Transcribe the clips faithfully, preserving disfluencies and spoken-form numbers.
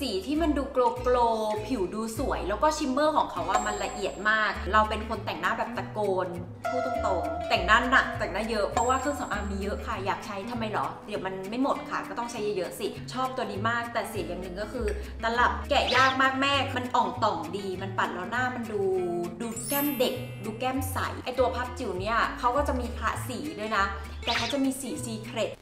สีที่มันดูโกลโกลผิวดูสวยแล้วก็ชิมเมอร์ของเขาว่ามันละเอียดมากเราเป็นคนแต่งหน้าแบบตะโกนพูดตรงๆแต่งหน้าหนักแต่งหน้าเยอะเพราะว่าเครื่องสำอางมีเยอะค่ะอยากใช้ทำไมหรอเดี๋ยวมันไม่หมดค่ะก็ต้องใช้เยอะๆสิชอบตัวนี้มากแต่เสียอย่างหนึ่งก็คือตลับแกะยากมากแม่มันอ่องต่องดีมันปัดแล้วหน้ามันดูดูแก้มเด็กดูแก้มใสไอตัวพับจิ๋วเนี่ยเขาก็จะมีคละสีด้วยนะแต่เขาจะมีสีซีเครต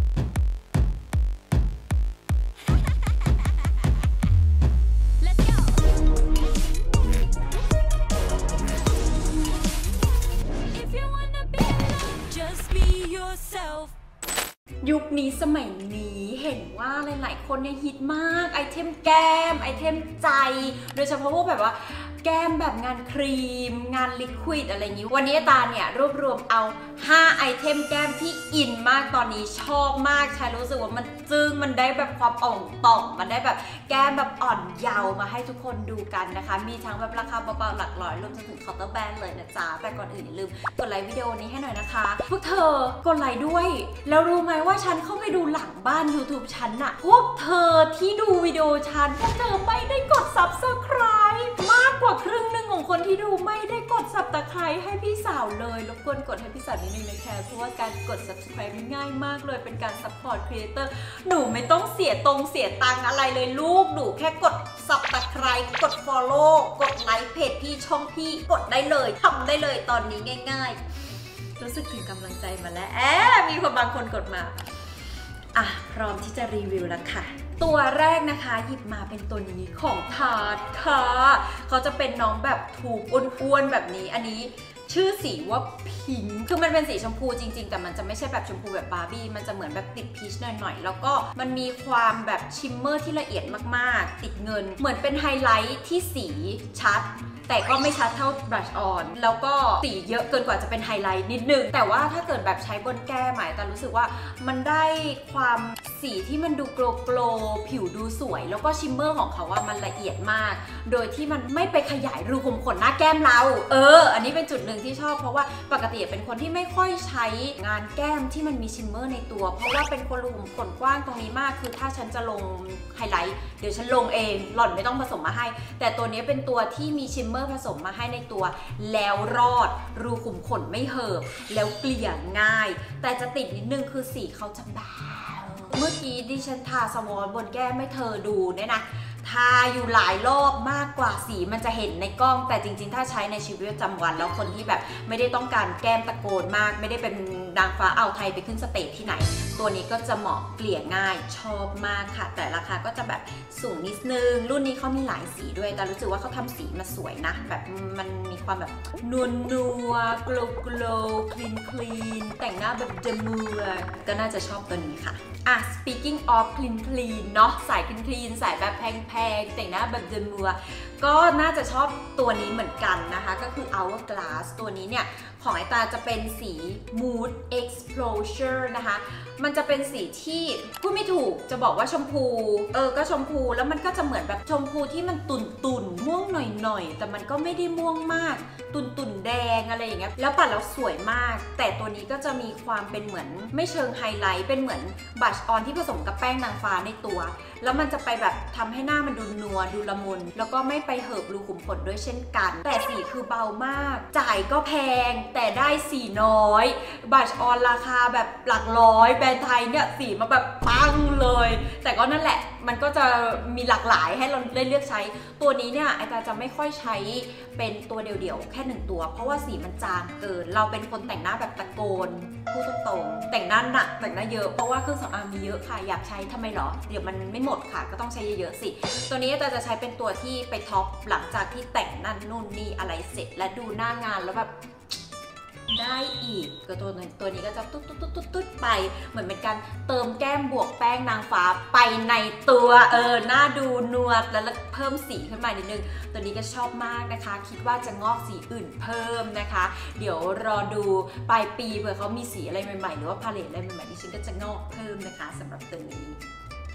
ยุคนี้สมัยนี้เห็นว่าหลายๆคนเนี่ยฮิตมากไอเทมแก้มไอเทมใจโดยเฉพาะพวกแบบว่าแก้มแบบงานครีมงานลิควิดอะไรอย่างนี้วันนี้ตาเนี่ยรวบรวมเอาห้าไอเทมแก้มที่อินมากตอนนี้ชอบมากใช้รู้สึกว่ามันจึ้งมันได้แบบความอ่องต่องมันได้แบบแก้มแบบอ่อนเยาว์มาให้ทุกคนดูกันนะคะมีทั้งแบบราคาเบาๆหลักร้อยรวมจนถึงเคาน์เตอร์แบรนด์เลยนะจ๊ะแต่ก่อนอื่นอย่าลืมกดไลค์วิดีโอนี้ให้หน่อยนะคะพวกเธอกดไลค์ด้วยแล้วรู้ไหมว่าฉันเข้าไปดูหลังบ้าน ยูทูบ ฉันอะพวกเธอที่ดูวิดีโอฉันพวกเธอไม่ได้กด ซับสไครบ์ มากกว่าครึ่งหนึ่งของคนที่ดูไม่ได้กด ซับสไครบ์ ให้พี่สาวเลยรบกวนกดให้พี่สาวนิดนึงนะคะเพราะว่าการกด ซับสไครบ์ ง่ายมากเลยเป็นการซัพพอร์ตครีเอเตอร์หนูไม่ต้องเสียตรงเสียตังอะไรเลยลูกหนูแค่กด ซับสไครบ์ กด ฟอลโล่ กดไลค์เพจพี่ช่องพี่กดได้เลยทำได้เลยตอนนี้ง่ายๆรู้สึกถึงกำลังใจมาแล้วแอบมีคนบางคนกดมาอ่ะพร้อมที่จะรีวิวแล้วค่ะตัวแรกนะคะหยิบมาเป็นตัวนี้ของทาร์ตค่ะเขาจะเป็นน้องแบบถูกอ้วนๆแบบนี้อันนี้ชื่อสีว่าพิงค์คือมันเป็นสีชมพูจริงๆแต่มันจะไม่ใช่แบบชมพูแบบบาร์บี้มันจะเหมือนแบบติดพีชหน่อยๆแล้วก็มันมีความแบบชิมเมอร์ที่ละเอียดมากๆติดเงินเหมือนเป็นไฮไลท์ที่สีชัดแต่ก็ไม่ชัดเท่าบลัชออนแล้วก็สีเยอะเกินกว่าจะเป็นไฮไลท์นิดนึงแต่ว่าถ้าเกิดแบบใช้บนแก้มหมายแต่รู้สึกว่ามันได้ความสีที่มันดูโกลโกลผิวดูสวยแล้วก็ชิมเมอร์ของเขาว่ามันละเอียดมากโดยที่มันไม่ไปขยายรูขุมขนหน้าแก้มเราเอออันนี้เป็นจุดหนึ่งที่ชอบเพราะว่าปกติเป็นคนที่ไม่ค่อยใช้งานแก้มที่มันมีชิมเมอร์ในตัวเพราะว่าเป็นคนรูขุมขนกว้างตรงนี้มากคือถ้าฉันจะลงไฮไลท์เดี๋ยวฉันลงเองหล่อนไม่ต้องผสมมาให้แต่ตัวนี้เป็นตัวที่มีชิมเมอร์ผสมมาให้ในตัวแล้วรอดรูขุมขนไม่เหิบแล้วเกลี่ยง่ายแต่จะติดนิดนึงคือสีเขาจะบางเมื่อกี้ดิฉันทาสวอตบนแก้มให้เธอดูเนี่ยนะทาอยู่หลายรอบมากกว่าสีมันจะเห็นในกล้องแต่จริงๆถ้าใช้ในชีวิตประจำวันแล้วคนที่แบบไม่ได้ต้องการแก้มตะโกนมากไม่ได้เป็นนางฟ้าอ่าวไทยไปขึ้นสเตจที่ไหนตัวนี้ก็จะเหมาะเกลี่ยง่ายชอบมากค่ะแต่ราคาก็จะแบบสูงนิดนึงรุ่นนี้เขามีหลายสีด้วยแต่รู้สึกว่าเขาทำสีมาสวยนะแบบมันมีความแบบนัวนัวโกลโกลคลีนคลีนแต่งหน้าแบบเดมือก็น่าจะชอบตัวนี้ค่ะอ่ะ speaking of clean clean เนาะสาย clean clean สายแบบแพงๆแต่งหน้าแบบเดมือก็น่าจะชอบตัวนี้เหมือนกันนะคะก็คือ hourglass ตัวนี้เนี่ยของไอตาจะเป็นสี mood exposure นะคะมันจะเป็นสีที่พูดไม่ถูกจะบอกว่าชมพูเออก็ชมพูแล้วมันก็จะเหมือนแบบชมพูที่มันตุ่นตุ่นม่วงหน่อยๆแต่มันก็ไม่ได้ม่วงมากตุ่นตุ่นแดงอะไรอย่างเงี้ยแล้วปัดแล้วสวยมากแต่ตัวนี้ก็จะมีความเป็นเหมือนไม่เชิงไฮไลท์เป็นเหมือนบัชออนที่ผสมกับแป้งนางฟ้าในตัวแล้วมันจะไปแบบทำให้หน้ามันดูนัวดูละมุนแล้วก็ไม่ไปเหิบรูขุมขนด้วยเช่นกันแต่สีคือเบามากจ่ายก็แพงแต่ได้สีน้อยบัชออนราคาแบบหลักร้อยแบรนด์ไทยเนี่ยสีมาแบบปังเลยแต่ก็นั่นแหละมันก็จะมีหลากหลายให้เราได้เลือกใช้ตัวนี้เนี่ยไอตาจะไม่ค่อยใช้เป็นตัวเดี่ยวๆแค่หนึ่งตัวเพราะว่าสีมันจางเกินเราเป็นคนแต่งหน้าแบบตะโกนพูดตรงๆแต่งหน้าหนักแต่งหน้าเยอะเพราะว่าเครื่องสำอางมีเยอะค่ะอยากใช้ทำไมหรอเดี๋ยวมันไม่หมดค่ะก็ต้องใช้เยอะๆสิตัวนี้แต่จะใช้เป็นตัวที่ไปท็อปหลังจากที่แต่งนั่นนู่นนี่อะไรเสร็จและดูหน้างานแล้วแบบได้อีกก็ตัวตัวนี้ก็จะตุ๊ดตุ๊ดตุ๊ดตุ๊ดตุ๊ดไปเหมือนเป็นการเติมแก้มบวกแป้งนางฟ้าไปในตัวเออหน้าดูนวลแล้วเพิ่มสีขึ้นมานิดนึงตัวนี้ก็ชอบมากนะคะคิดว่าจะงอกสีอื่นเพิ่มนะคะเดี๋ยวรอดูปลายปีเผื่อเขามีสีอะไรใหม่ๆหรือว่าพาเลตอะไรใหม่ๆดิฉันก็จะงอกเพิ่มนะคะสำหรับตัวนี้ต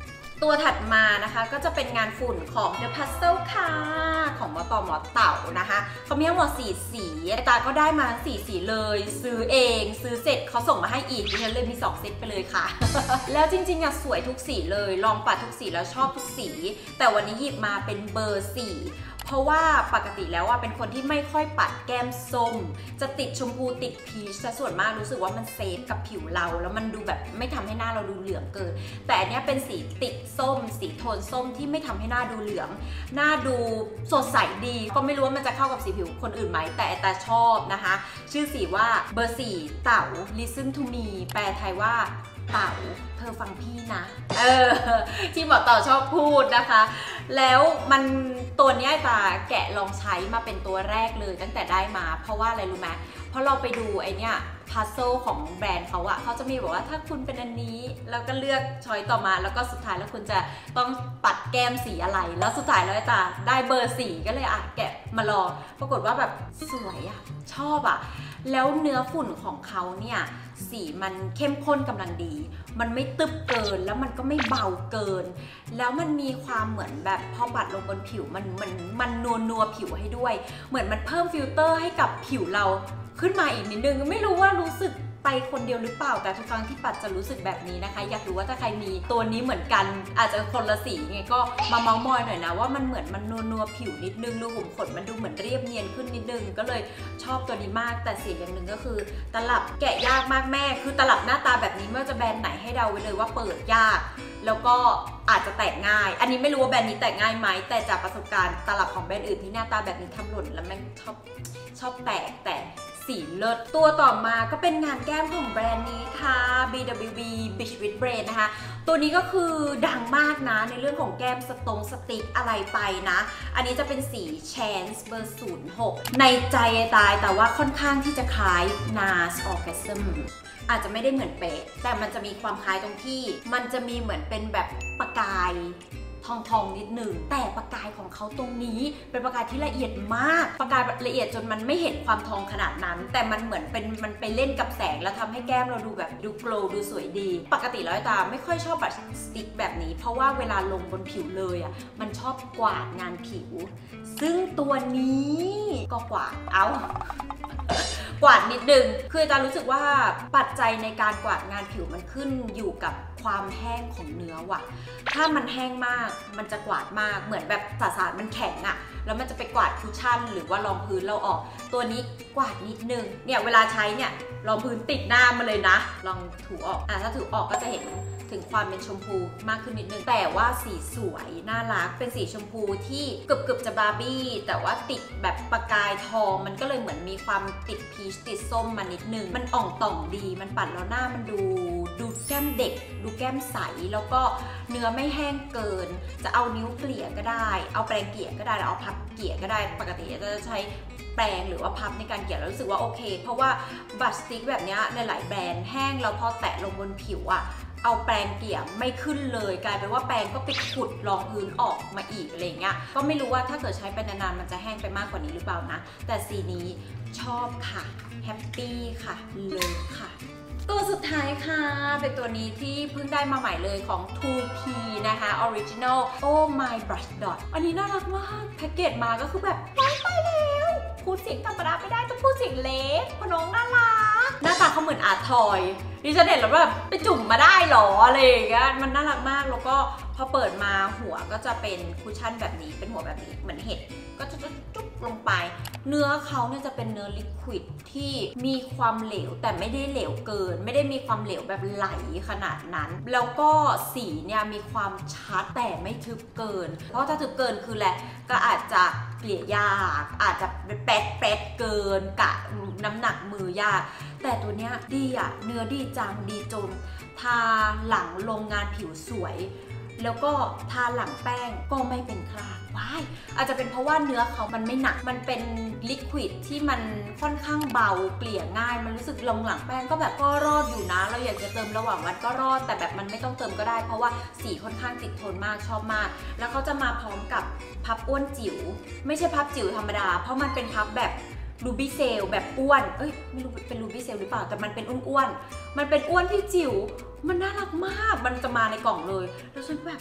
ตัวถัดมานะคะก็จะเป็นงานฝุ่นของ The Puzzle ค่ะของมอต่อหมอเต่านะคะเขามีทั้งหมดสี่สีตาก็ได้มาสี่สีเลยซื้อเองซื้อเสร็จเขาส่งมาให้อีกดิฉันเลยมีสองเซตไปเลยค่ะ แล้วจริงๆอะสวยทุกสีเลยลองปัดทุกสีแล้วชอบทุกสีแต่วันนี้หยิบมาเป็นเบอร์สี่เพราะว่าปกติแล้วว่าเป็นคนที่ไม่ค่อยปัดแก้มส้มจะติดชมพูติดพีชแต่ส่วนมากรู้สึกว่ามันเซฟกับผิวเราแล้วมันดูแบบไม่ทำให้หน้าเราดูเหลืองเกินแต่อันนี้เป็นสีติดส้มสีโทนส้มที่ไม่ทำให้หน้าดูเหลืองหน้าดูสดใสดีก็ไม่รู้ว่ามันจะเข้ากับสีผิวคนอื่นไหมแต่แต่ชอบนะคะชื่อสีว่าเบอร์สี่เต่า Listen to me แปลไทยว่าเต่าเธอฟังพี่นะเออที่หมอเต่าชอบพูดนะคะแล้วมันตัวนี้ตาแกะลองใช้มาเป็นตัวแรกเลยตั้งแต่ได้มาเพราะว่าอะไรรู้ไหมเพราะเราไปดูไอเนี้ยพัซโซของแบรนด์เขาอะเขาจะมีบอกว่าถ้าคุณเป็นอันนี้แล้วก็เลือกช้อยต่อมาแล้วก็สุดท้ายแล้วคุณจะต้องปัดแก้มสีอะไรแล้วสุดท้ายแล้วตาได้เบอร์สี่ก็เลยอ่ะแกะมาลองปรากฏว่าแบบสวยอะชอบอะแล้วเนื้อฝุ่นของเขาเนี่ยสีมันเข้มข้นกำลังดีมันไม่ตึบเกินแล้วมันก็ไม่เบาเกินแล้วมันมีความเหมือนแบบพอปัดลงบนผิวมันมันมันนัวนัวผิวให้ด้วยเหมือนมันเพิ่มฟิลเตอร์ให้กับผิวเราขึ้นมาอีกนิดนึงไม่รู้ว่ารู้สึกไปคนเดียวหรือเปล่าแต่ทุกครั้งที่ปัดจะรู้สึกแบบนี้นะคะอยากรู้ว่าถ้าใครมีตัวนี้เหมือนกันอาจจะคนละสีไงก็มาเมาส์มอยหน่อยนะว่ามันเหมือนมันนัวนัวผิวนิดนึงรูขุมขนมันดูเหมือนเรียบเนียนขึ้นนิดนึงก็เลยชอบตัวนี้มากแต่สีอย่างหนึ่งก็คือตลับแกะยากมากแม่คือตลับหน้าตาแบบนี้ไม่ว่าจะแบรนด์ไหนให้เดาไว้เลยว่าเปิดยากแล้วก็อาจจะแตกง่ายอันนี้ไม่รู้ว่าแบรนด์นี้แตกง่ายไหมแต่จากประสบการณ์ตลับของแบรนด์อื่นที่หน้าตาแบบนี้ทำหล่นแล้วแม่งชอบชอบแตกแต่สีเลิศตัวต่อมาก็เป็นงานแก้มของแบรนด์นี้ค่ะ บี ดับเบิลยู บี Beach with Brain นะคะตัวนี้ก็คือดังมากนะในเรื่องของแก้มสตงสติ๊กอะไรไปนะอันนี้จะเป็นสี Chance เบอร์ ศูนย์หกในใจตายแต่ว่าค่อนข้างที่จะคล้าย นาร Orgasm อาจจะไม่ได้เหมือนเป๊ะแต่มันจะมีความคล้ายตรงที่มันจะมีเหมือนเป็นแบบประกายทองทองนิดหนึ่งแต่ประกายของเขาตรงนี้เป็นประกายที่ละเอียดมากประกายละเอียดจนมันไม่เห็นความทองขนาดนั้นแต่มันเหมือนเป็นมันไปเล่นกับแสงแล้วทำให้แก้มเราดูแบบดูโกลว์ดูสวยดีปกติแล้วตาไม่ค่อยชอบบัตสติ๊กแบบนี้เพราะว่าเวลาลงบนผิวเลยอ่ะมันชอบกวาดงานผิวซึ่งตัวนี้ก็กวาดเอากวาดนิดนึงคืออาจารย์รู้สึกว่าปัจจัยในการกวาดงานผิวมันขึ้นอยู่กับความแห้งของเนื้อว่ะถ้ามันแห้งมากมันจะกวาดมากเหมือนแบบสารมันแข็งอะแล้วมันจะไปกวาดคุชชั่นหรือว่ารองพื้นเราออกตัวนี้กวาดนิดนึงเนี่ยเวลาใช้เนี่ยรองพื้นติดหน้ามาเลยนะลองถูออกอ่ะถ้าถูออกก็จะเห็นถึงความเป็นชมพูมากขึ้นนิดนึงแต่ว่าสีสวยน่ารักเป็นสีชมพูที่เกือบเกือบจะบาร์บี้แต่ว่าติดแบบประกายทองมันก็เลยเหมือนมีความติดพีชติดส้มมานิดนึงมันอ่องต่องดีมันปัดแล้วหน้ามันดูดูแก้มเด็กดูแก้มใสแล้วก็เนื้อไม่แห้งเกินจะเอานิ้วเกลี่ยก็ได้เอาแปรงเกลี่ยก็ได้แล้วเอาพับเกลี่ยก็ได้ปกติจะใช้แปรงหรือว่าพับในการเกลี่ยแล้วรู้สึกว่าโอเคเพราะว่าบัตสติ๊กแบบนี้ในหลายแบรนด์แห้งแล้วพอแตะลงบนผิวอะเอาแปรงเกลี่ยไม่ขึ้นเลยกลายเป็นว่าแปรงก็ไปขุดรองพื้นออกมาอีกอะไรเงี้ยก็ไม่รู้ว่าถ้าเกิดใช้ไปนานๆมันจะแห้งไปมากกว่านี้หรือเปล่านะแต่สีนี้ชอบค่ะแฮปปี้ค่ะเลิฟค่ะตัวสุดท้ายค่ะเป็นตัวนี้ที่เพิ่งได้มาใหม่เลยของ ทู พี นะคะ Original Oh My Brush Dot อันนี้น่ารักมากแพ็กเกจมาก็คือแบบว้ายไปแล้วพูดเสียงธรรมดาไม่ได้ต้องพูดเสียงเล็กเพราะน้องน่ารักหน้าตาเขาเหมือนอาร์ตทอยดิฉันเห็นแล้วแบบไปจุ่มมาได้หรออะไรอย่างเงี้ยมันน่ารักมากแล้วก็พอเปิดมาหัวก็จะเป็นคุชชั่นแบบนี้เป็นหัวแบบนี้เหมือนเห็ดก็จะจุ๊บลงไปเนื้อเขาเนี่ยจะเป็นเนื้อลิควิดที่มีความเหลวแต่ไม่ได้เหลวเกินไม่ได้มีความเหลวแบบไหลขนาดนั้นแล้วก็สีเนี่ยมีความชัดแต่ไม่ทึบเกินเพราะถ้าทึบเกินคือแหละก็อาจจะเกลี่ยยากอาจจะแป๊ดแป๊ดเกินกะน้ำหนักมือยากแต่ตัวเนี้ยดีอะเนื้อดีจังดีจนทาหลังลงงานผิวสวยแล้วก็ทาหลังแป้งก็ไม่เป็นคราบว้ายอาจจะเป็นเพราะว่าเนื้อเขามันไม่หนักมันเป็นลิควิดที่มันค่อนข้างเบาเกลี่ยง่ายมันรู้สึกลงหลังแป้งก็แบบก็รอดอยู่นะเราอยากจะเติมระหว่างวันก็รอดแต่แบบมันไม่ต้องเติมก็ได้เพราะว่าสีค่อนข้างติดทนมากชอบมากแล้วเขาจะมาพร้อมกับพับอ้วนจิ๋วไม่ใช่พับจิ๋วธรรมดาเพราะมันเป็นพับแบบรูบี้เซลแบบอ้วนเอ้ยไม่รู้เป็นรูบี้เซลหรือเปล่าแต่มันเป็นอ้วนๆมันเป็นอ้วนที่จิ๋วมันน่ารักมากมันจะมาในกล่องเลยแล้วฉันแบบ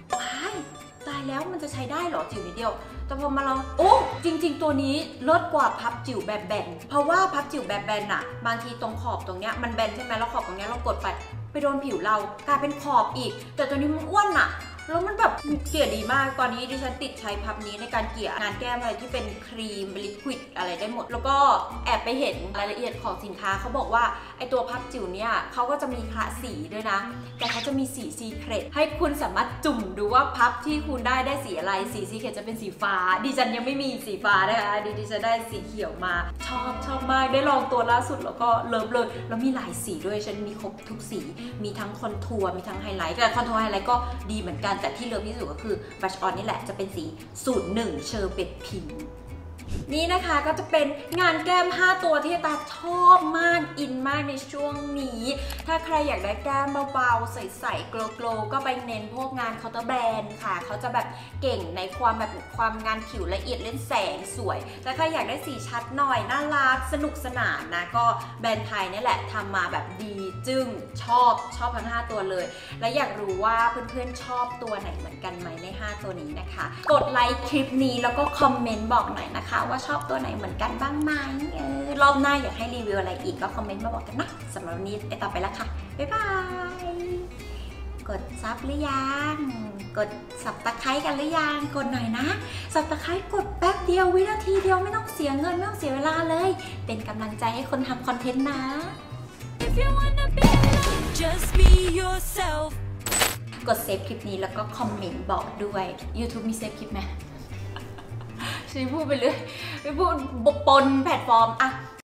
ว้ายตายแล้วมันจะใช้ได้เหรอจิ๋วนิดเดียวแต่พอมาลองโอ้จริงๆตัวนี้เลิศกว่าพับจิ๋วแบบแบนเพราะว่าพับจิ๋วแบบแบนอะบางทีตรงขอบตรงเนี้ยมันแบนใช่ไหมแล้วขอบตรงเนี้ยเรากดไปไปโดนผิวเรากลายเป็นขอบอีกแต่ตัวนี้มันอ้วนอะแล้วมันแบบเกลี่ยดีมากตอนนี้ดิฉันติดใช้พับนี้ในการเกลี่ยงานแก้มอะไรที่เป็นครีมลิควิดอะไรได้หมดแล้วก็แอบไปเห็นรายละเอียดของสินค้าเขาบอกว่าไอตัวพับจิ๋วเนี่ยเขาก็จะมีคละสีด้วยนะแต่เขาจะมีสีซีเครตให้คุณสามารถจุ่มดูว่าพับที่คุณได้ได้สีอะไรสีซีเครตจะเป็นสีฟ้าดิฉันยังไม่มีสีฟ้านะคะดิดิฉันได้สีเขียวมาชอบชอบมากได้ลองตัวล่าสุดแล้วก็เลิฟเลยแล้วมีหลายสีด้วยฉันมีครบทุกสีมีทั้งคอนทัวร์มีทั้งไฮไลท์แต่คอนทัวร์ไฮไลท์ก็ดีเหมือนกันแต่ที่เลิฟที่สุดก็คือ Brush On นี่แหละจะเป็นสี ศูนย์หนึ่ง เชอร์เบตพิงค์นี่นะคะก็จะเป็นงานแก้มห้าตัวที่ตาชอบมากอินมากในช่วงนี้ถ้าใครอยากได้แก้มเบาๆใสๆโกลๆก็ไปเน้นพวกงานเคาน์เตอร์แบรนด์ค่ะเขาจะแบบเก่งในความแบบความงานผิวละเอียดเล่นแสงสวยแต่ใครอยากได้สีชัดหน่อยน่ารักสนุกสนานนะก็แบรนด์ไทยนี่แหละทำมาแบบดีจึ้งชอบชอบทั้งห้าตัวเลยและอยากรู้ว่าเพื่อนๆชอบตัวไหนเหมือนกันไหมในห้าตัวนี้นะคะกดไลค์คลิปนี้แล้วก็คอมเมนต์บอกหน่อยนะคะว่าชอบตัวไหนเหมือนกันบ้างไหมเออรอบหน้าอยากให้รีวิวอะไรอีกก็คอมเมนต์มาบอกกันนะสำหรับวันนี้ไปต่อไปแล้วค่ะบ๊ายบายกดซับหรือยังกดสับตะไคร้กันหรือยังกดหน่อยนะสับตะไคร้กดแป๊บเดียววินาทีเดียวไม่ต้องเสียเงินไม่ต้องเสียเวลาเลยเป็นกำลังใจให้คนทำคอนเทนต์นะ If you wanna be alone, just be yourself กดเซฟคลิปนี้แล้วก็คอมเมนต์บอกด้วย YouTube มีเซฟคลิปไหมฉันพูดไปเลยไม่พูดปนแพลตฟอร์มอะ